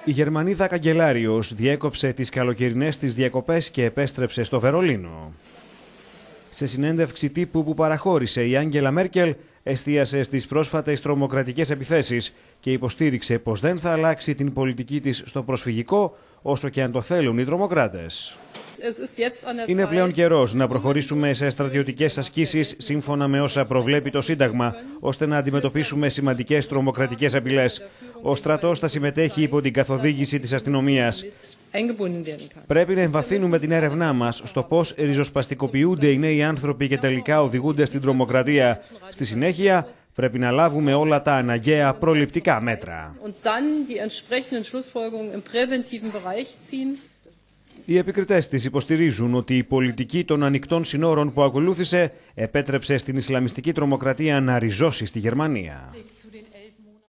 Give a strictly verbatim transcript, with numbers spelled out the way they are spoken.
Η Γερμανίδα καγκελάριος διέκοψε τις καλοκαιρινές της διακοπές και επέστρεψε στο Βερολίνο. Σε συνέντευξη τύπου που παραχώρησε, η Άγγελα Μέρκελ εστίασε στις πρόσφατες τρομοκρατικές επιθέσεις και υποστήριξε πως δεν θα αλλάξει την πολιτική της στο προσφυγικό, όσο και αν το θέλουν οι τρομοκράτες. Είναι πλέον καιρός να προχωρήσουμε σε στρατιωτικές ασκήσεις σύμφωνα με όσα προβλέπει το Σύνταγμα, ώστε να αντιμετωπίσουμε σημαντικές τρομοκρατικές απειλές. Ο στρατός θα συμμετέχει υπό την καθοδήγηση της αστυνομίας. Πρέπει να εμβαθύνουμε την έρευνά μας στο πώς ριζοσπαστικοποιούνται οι νέοι άνθρωποι και τελικά οδηγούνται στην τρομοκρατία. Στη συνέχεια, πρέπει να λάβουμε όλα τα αναγκαία προληπτικά μέτρα. Οι επικριτές της υποστηρίζουν ότι η πολιτική των ανοιχτών συνόρων που ακολούθησε επέτρεψε στην Ισλαμιστική τρομοκρατία να ριζώσει στη Γερμανία.